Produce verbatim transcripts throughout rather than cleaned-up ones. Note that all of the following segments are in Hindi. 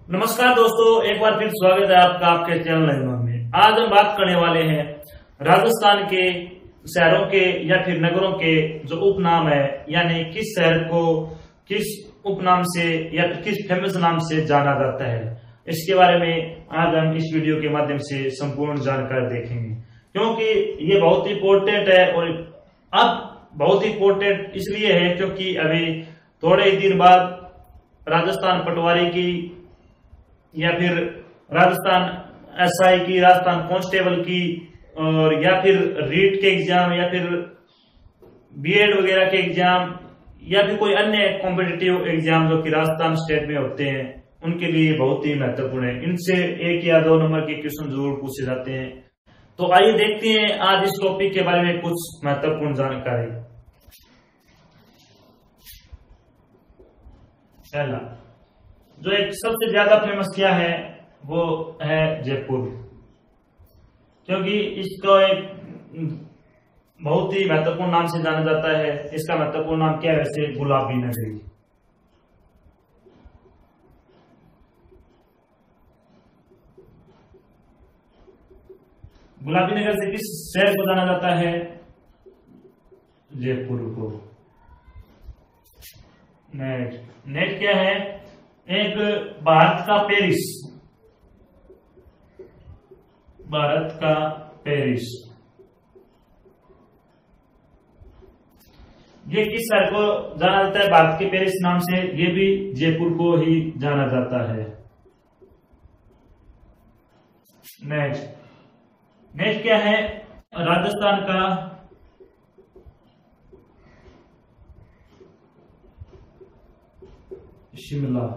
नमस्कार दोस्तों, एक बार फिर स्वागत है आपका आपके चैनल लाइव में। आज हम बात करने वाले हैं राजस्थान के शहरों के या फिर नगरों के जो उपनाम है, यानी किस शहर को किस उपनाम से या फिर किस फेमस नाम से जाना जाता है। इसके बारे में आज हम इस वीडियो के माध्यम से संपूर्ण जानकारी देखेंगे, क्योंकि ये बहुत इंपॉर्टेंट है। और अब बहुत इंपॉर्टेंट इसलिए है क्योंकि अभी थोड़े ही दिन बाद राजस्थान पटवारी की या फिर राजस्थान एसआई की, राजस्थान कांस्टेबल की, और या फिर रीट के एग्जाम या फिर बीएड वगैरह के एग्जाम या फिर कोई अन्य कॉम्पिटिटिव एग्जाम जो कि राजस्थान स्टेट में होते हैं, उनके लिए बहुत ही महत्वपूर्ण है। इनसे एक या दो नंबर के क्वेश्चन जरूर पूछे जाते हैं। तो आइए देखते हैं आज इस टॉपिक के बारे में कुछ महत्वपूर्ण जानकारी। पहला, जो एक सबसे ज्यादा फेमस क्या है वो है जयपुर, क्योंकि इसको एक बहुत ही महत्वपूर्ण नाम से जाना जाता है। इसका महत्वपूर्ण नाम क्या है वैसे? गुलाबी नगरी। गुलाबी नगर से किस शहर को जाना जाता है? जयपुर को। नेक्स्ट नेक्स्ट क्या है? एक भारत का पेरिस, भारत का पेरिस, ये किस शहर को जाना जाता है भारत के पेरिस नाम से? ये भी जयपुर को ही जाना जाता है। नेक्स्ट नेक्स्ट क्या है? राजस्थान का शिमला।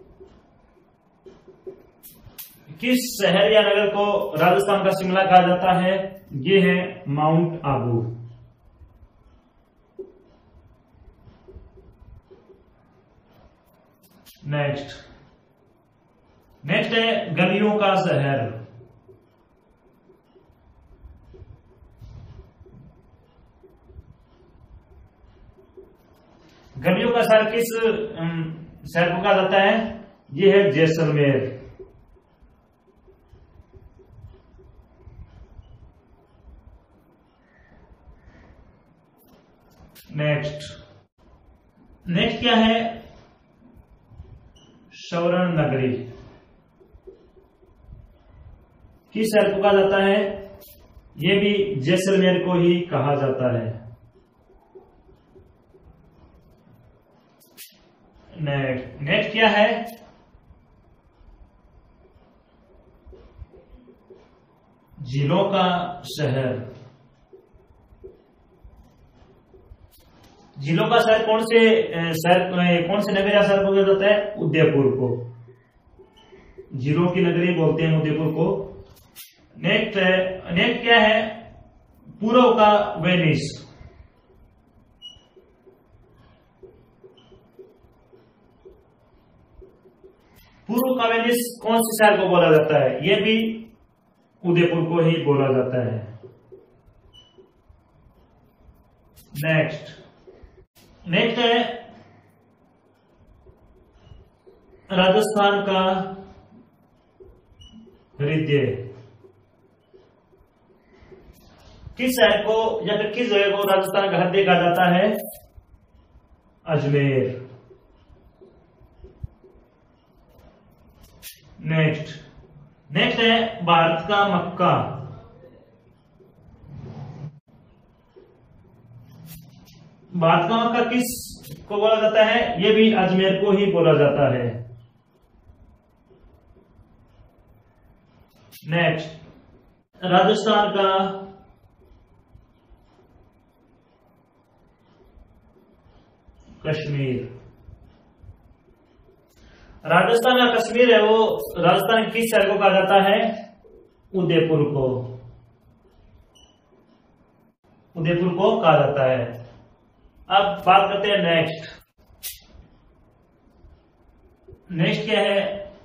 किस शहर या नगर को राजस्थान का शिमला कहा जाता है? ये है माउंट आबू। नेक्स्ट नेक्स्ट है गलियों का शहर। गलियों का शहर किस शहर को कहा जाता है? ये है जैसलमेर। नेक्स्ट नेक्स्ट क्या है? स्वर्ण नगरी। किस शहर को कहा जाता है? ये भी जैसलमेर को ही कहा जाता है। नेक्स्ट नेक्स्ट क्या है? झीलों का शहर। झीलों का शहर कौन से शहर कौन से नगर या शहर को कहा जाता है? उदयपुर को। झीलों की नगरी बोलते हैं उदयपुर को। नेक्स्ट नेक्स्ट क्या है? पूर्व का वेनिस। पूर्व का वेनिस कौन से शहर को बोला जाता है? यह भी उदयपुर को ही बोला जाता है। नेक्स्ट नेक्स्ट है राजस्थान का हृदय। किस शहर को या फिर किस जगह को राजस्थान का हृदय कहा जाता है? अजमेर। नेक्स्ट नेक्स्ट है भारत का मक्का। भारत का मक्का किस को बोला जाता है? ये भी अजमेर को ही बोला जाता है। नेक्स्ट राजस्थान का कश्मीर। राजस्थान का कश्मीर है वो राजस्थान के किस शहर को कहा जाता है? उदयपुर को। उदयपुर को कहा जाता है। अब बात करते हैं नेक्स्ट नेक्स्ट क्या है?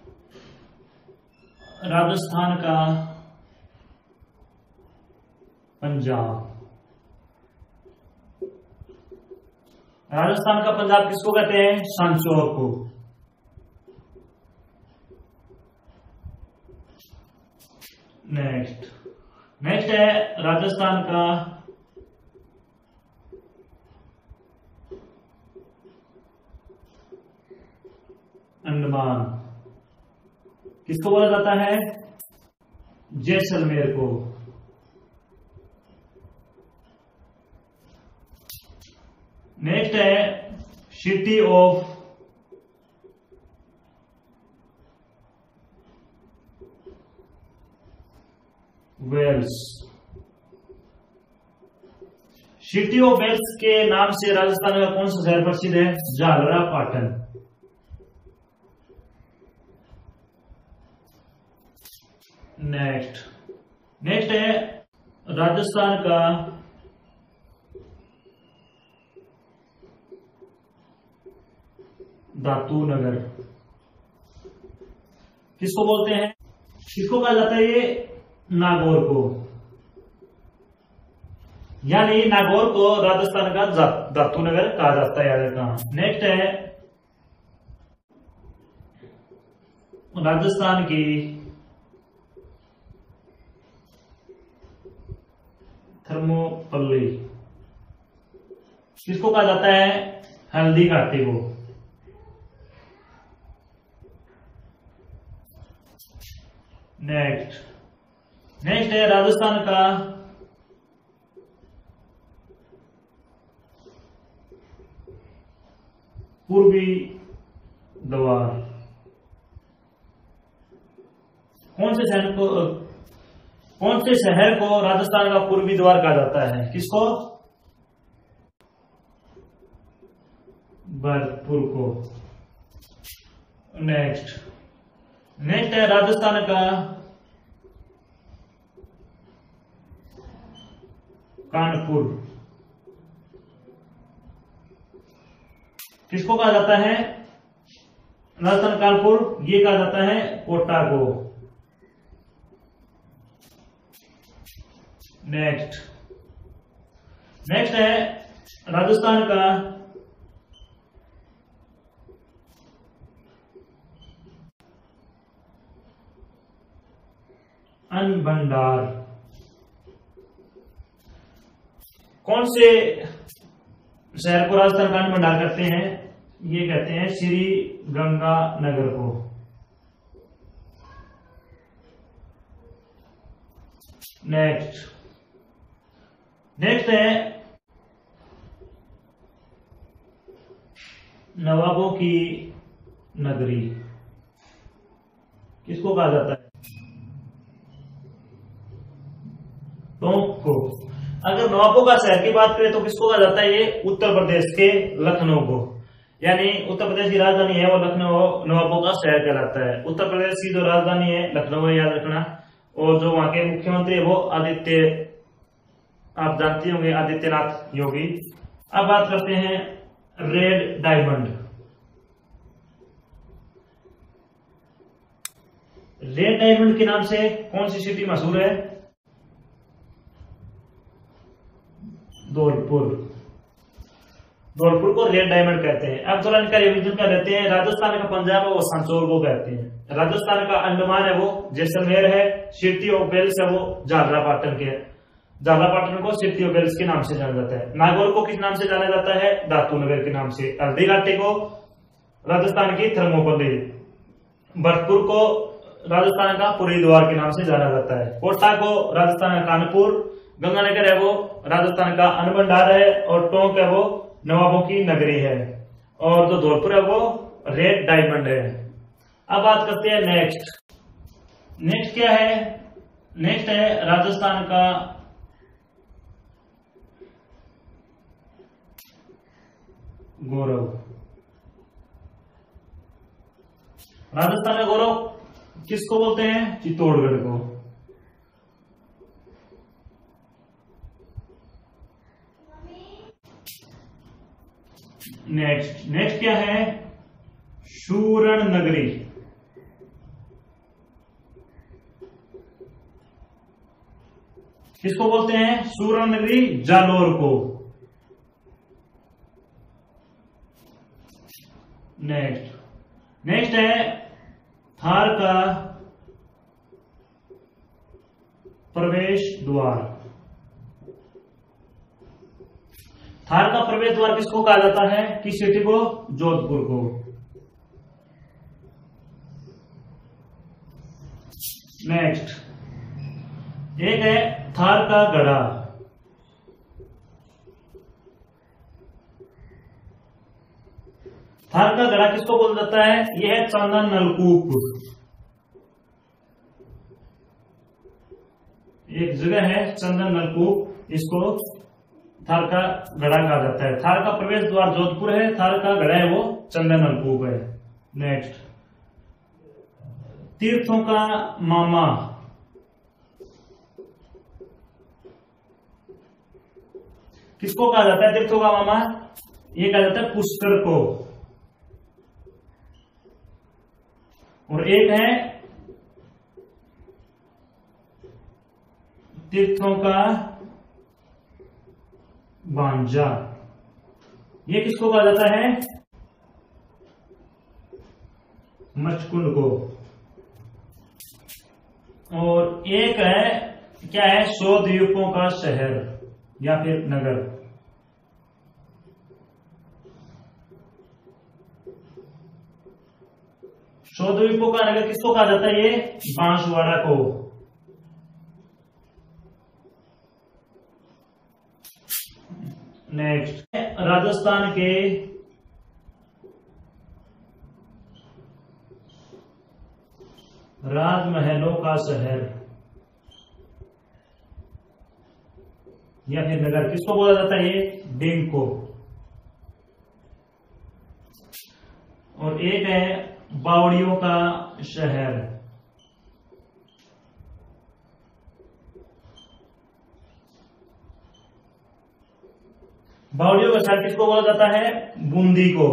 राजस्थान का पंजाब। राजस्थान का पंजाब किसको कहते हैं? सांचौर को। नेक्स्ट नेक्स्ट है राजस्थान का अंडमान, किसको बोला जाता है? जैसलमेर को। नेक्स्ट है city of wells. City of wells के नाम से राजस्थान का कौन सा शहर प्रसिद्ध है? झालरापाटन। नेक्स्ट नेक्स्ट है राजस्थान का धातु नगर, किसको बोलते हैं? किसको कहा जाता है? ये नागौर को, यानी नागौर को राजस्थान का धातु नगर कहा जाता है, याद रखना। नेक्स्ट है राजस्थान की थर्मोपल्ली, किसको कहा जाता है? हल्दी घाटी को। नेक्स्ट नेक्स्ट है राजस्थान का पूर्वी द्वार। कौन से शहर को कौन से शहर को राजस्थान का पूर्वी द्वार कहा जाता है? किसको? भरतपुर को। नेक्स्ट नेक्स्ट है राजस्थान का कानपुर, किसको कहा जाता है? राजस्थान कानपुर ये कहा जाता है कोटा को। नेक्स्ट नेक्स्ट है राजस्थान का अन्न भंडार। कौन से शहर को राजस्थान का अन्न भंडार कहते हैं? ये कहते हैं श्री गंगानगर को। नेक्स्ट नेक्स्ट है नवाबों की नगरी, किसको कहा जाता है? टोंक को। अगर नवाबों का शहर की बात करें तो किसको कहा जाता है? ये उत्तर प्रदेश के लखनऊ को, यानी उत्तर प्रदेश की राजधानी है वो लखनऊ, नवाबों का शहर कहलाता है। उत्तर प्रदेश की जो राजधानी है लखनऊ है, याद रखना। और जो वहां के मुख्यमंत्री है वो आदित्य, आप जानते होंगे, आदित्यनाथ योगी। अब बात करते हैं रेड डायमंड। रेड डायमंड के नाम से कौन सी सिटी मशहूर है? धौलपुर। धौलपुर को रेड डायमंड कहते हैं। अब थोड़ा इनका रिवीजन कर लेते हैं। राजस्थान का पंजाब है वो सांचौर को कहते हैं। राजस्थान का अंडमान है वो जैसलमेर है। सिटी ऑफ वेल्स है वो झालरापाटन के, झालरापाटन को सिटी ऑफ वेल्स के नाम से जाना जाता है। नागौर को किस नाम से जाना जाता है? धातु नगर के नाम से। हल्दी घाटी को राजस्थान की थर्मोपल्ली। भरतपुर को राजस्थान का पूर्वी द्वार के नाम से जाना जाता है। कोटा को राजस्थान का कानपुर। गंगानगर है वो राजस्थान का अन्न भंडार है। और टोंक है वो नवाबों की नगरी है। और जो धौलपुर है वो रेड डायमंड है। अब बात करते हैं नेक्स्ट नेक्स्ट क्या है? नेक्स्ट है राजस्थान का गौरव। राजस्थान का गौरव किसको बोलते हैं? चित्तौड़गढ़ को। नेक्स्ट नेक्स्ट क्या है? शूरण नगरी। किसको बोलते हैं? शूरण नगरी जालोर को। नेक्स्ट नेक्स्ट है थार का प्रवेश द्वार। थार का प्रवेश द्वार किसको कहा जाता है? किस सिटी को? जोधपुर को। नेक्स्ट एक है थार का गढ़ा। थार का गढ़ा किसको बोला जाता है? यह है चंदन नलकूप। एक जगह है चंदन नलकूप, इसको थार का गढ़ा कहा जाता है। थार का प्रवेश द्वार जोधपुर है, थार का गढ़ा है वो चंदन नलकूप है। नेक्स्ट तीर्थों का मामा। किसको कहा जाता है तीर्थों का मामा? ये कहा जाता है पुष्कर को। और एक है तीर्थों का भांजा। ये किसको कहा जाता है? मचकुंड को। और एक है क्या है? सौ द्वीपों का शहर या फिर नगर। सौ द्वीपों का नगर किसको कहा जाता है? ये बांसवाड़ा को। नेक्स्ट राजस्थान के राजमहलों का शहर या फिर नगर किसको बोला जाता है? ये डिंग को। और एक है बावड़ियों का शहर। बावड़ियों का शहर किसको बोला जाता है? बूंदी को।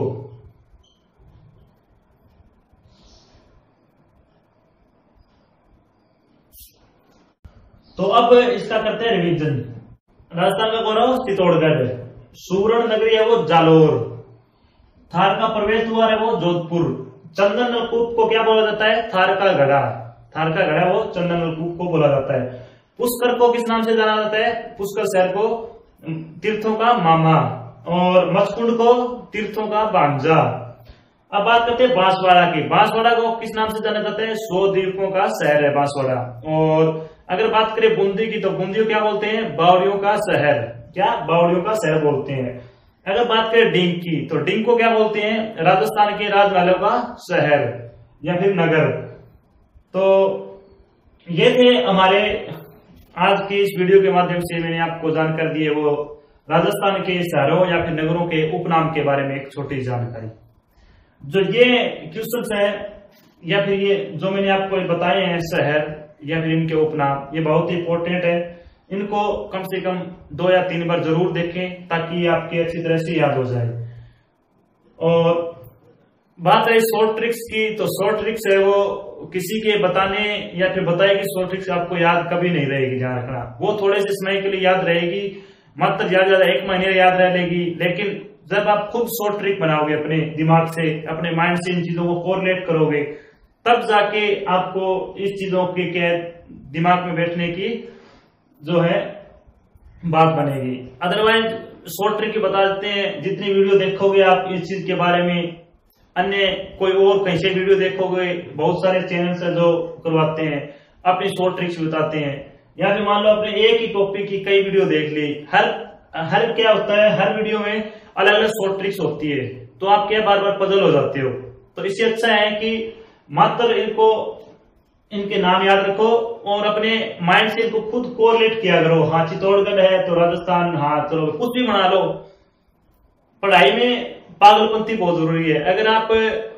तो अब इसका करते हैं रिवीजन। राजस्थान का गौरव चित्तौड़गढ़, सुवर्ण नगरी है वो जालोर, थार का प्रवेश द्वार है वो जोधपुर, चंदन नलकूप को क्या बोला जाता है? थार का गढ़ा। थार का गढ़ा वो चंदन नलकूप को बोला जाता है। पुष्कर को किस नाम से जाना जाता है? पुष्कर शहर को तीर्थों का मामा, और मचकुंड को तीर्थों का भांजा। अब बात करते हैं बांसवाड़ा की। बांसवाड़ा को किस नाम से जाना जाता है? सौ द्वीपों का शहर है बांसवाड़ा। और अगर बात करें बूंदी की, तो बूंदी को क्या बोलते हैं? बावड़ियों का शहर। क्या? बावड़ियों का शहर बोलते हैं। अगर बात करें डिंग की, तो डिंग को क्या बोलते हैं? राजस्थान के राजमहलों का शहर या फिर नगर। तो ये थे हमारे आज की इस वीडियो के माध्यम से मैंने आपको जानकारी दी है वो राजस्थान के शहरों या फिर नगरों के उपनाम के बारे में एक छोटी जानकारी। जो ये क्वेश्चन है या फिर ये जो मैंने आपको बताए हैं शहर या फिर इनके उपनाम, ये बहुत ही इंपॉर्टेंट है। इनको कम से कम दो या तीन बार जरूर देखें ताकि आपकी अच्छी तरह से याद हो जाए। और बात है शॉर्ट ट्रिक्स की, तो शॉर्ट ट्रिक्स है वो किसी के बताने या फिर बताए कि शॉर्ट ट्रिक्स आपको याद कभी नहीं रहेगी। ध्यान रखना, वो थोड़े से समय के लिए याद रहेगी, मात्र ज्यादा ज्यादा एक महीने याद रह लेगी। लेकिन जब आप खुद शॉर्ट ट्रिक बनाओगे अपने दिमाग से, अपने माइंड से इन चीजों को कोरिलेट करोगे, तब जाके आपको इस चीजों के क्या दिमाग में बैठने की जो है बात बनेगी। अदरवाइज शॉर्ट ट्रिक बता देते हैं, जितनी वीडियो देखोगे आप इस चीज के बारे में, अन्य कोई और कहीं से वीडियो देखोगे, बहुत सारे चैनल से जो करवाते हैं अपनी शॉर्ट ट्रिक्स बताते हैं। या फिर मान लो आपने एक ही टॉपिक की कई वीडियो देख ली, हर हर क्या होता है, हर वीडियो में अलग अलग शॉर्ट ट्रिक्स होती है, तो आप क्या बार बार पजल हो जाते हो। तो इससे अच्छा है कि मात्र इनको इनके नाम याद रखो और अपने माइंड से इनको खुद कोरिलेट किया करो। हाँ चित्तौड़गढ़ है तो राजस्थान, हाँ चलो कुछ भी बना लो। पढ़ाई में पागलपंती बहुत जरूरी है। अगर आप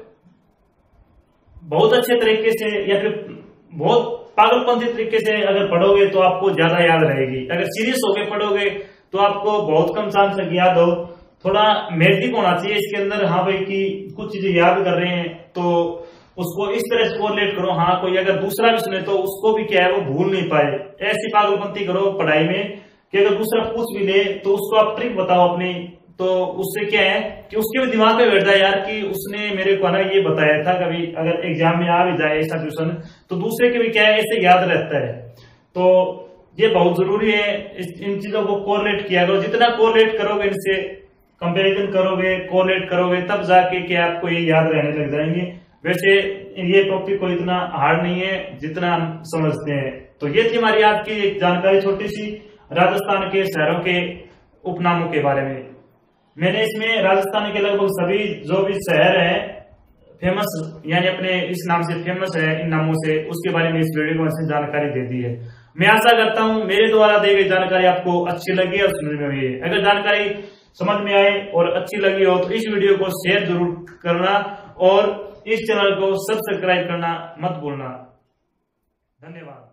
बहुत अच्छे तरीके से या फिर बहुत पागलपंती तरीके से अगर पढ़ोगे तो आपको ज्यादा याद रहेगी। अगर सीरियस होकर पढ़ोगे तो आपको बहुत कम चांस है याद हो। थोड़ा मैजिक होना चाहिए इसके अंदर, हाँ भाई कि कुछ चीजें याद कर रहे हैं तो उसको इस तरह से कोरिलेट करो। हाँ कोई अगर दूसरा भी सुने तो उसको भी क्या है वो भूल नहीं पाए। ऐसी पागलपंती करो पढ़ाई में कि अगर दूसरा पूछ भी ले तो उसको आप ट्रिक बताओ अपनी, तो उससे क्या है कि उसके भी दिमाग में बैठ जाए यार कि उसने मेरे को ना ये बताया था। कभी अगर एग्जाम में आ भी जाए ऐसा क्वेश्चन तो दूसरे के भी क्या है ऐसे याद रहता है। तो ये बहुत जरूरी है। इन चीजों को कोरिलेट किया करो, जितना कोरिलेट करोगे, इनसे कंपैरिजन करोगे, कोरिलेट करोगे, तब जाके कि आपको ये याद रहने लग जाएंगे। वैसे ये टॉपिक कोई इतना हार्ड नहीं है जितना हम समझते हैं। तो ये थी हमारी आज की एक जानकारी छोटी सी राजस्थान के शहरों के उपनामों के बारे में। मैंने इसमें राजस्थान के लगभग सभी जो भी शहर है फेमस, यानी अपने इस नाम से फेमस है इन नामों से, उसके बारे में इस वीडियो में जानकारी दे दी है। मैं आशा करता हूं मेरे द्वारा दी गई जानकारी आपको अच्छी लगी और समझ में आई है। अगर जानकारी समझ में आए और अच्छी लगी हो तो इस वीडियो को शेयर जरूर करना और इस चैनल को सब्सक्राइब करना मत भूलना। धन्यवाद।